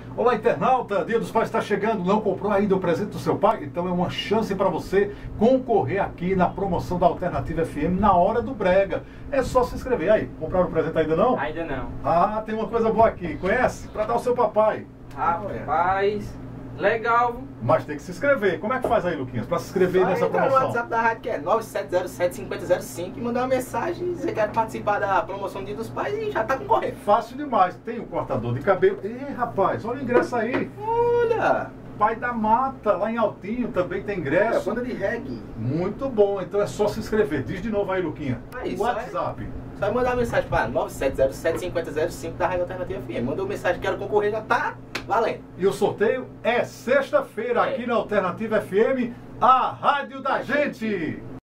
Olá, internauta, Dia dos Pais está chegando, não comprou ainda o presente do seu pai? Então é uma chance para você concorrer aqui na promoção da Alternativa FM na hora do Brega. É só se inscrever. Aí, compraram o presente ainda não? Ainda não. Ah, tem uma coisa boa aqui, conhece? Para dar ao seu papai. Rapaz, legal. Mas tem que se inscrever. Como é que faz aí, Luquinhas, para se inscrever nessa entrar no promoção? WhatsApp da rádio, que é 9707-5005, e mandar uma mensagem e dizer que quer participar da promoção do Dia dos Pais e já tá concorrendo. Fácil demais. Tem o cortador de cabelo. Ih, rapaz, olha o ingresso aí. Olha! Pai da Mata, lá em Altinho, também tem ingresso. Banda de reggae. Muito bom, então é só se inscrever. Diz de novo aí, Luquinha. Aí, O WhatsApp. Só vai mandar uma mensagem para 9707-5005 da Rádio Alternativa FM. Mandou mensagem, quero concorrer, já tá valendo. E o sorteio é sexta-feira aqui na Alternativa FM, a rádio da gente.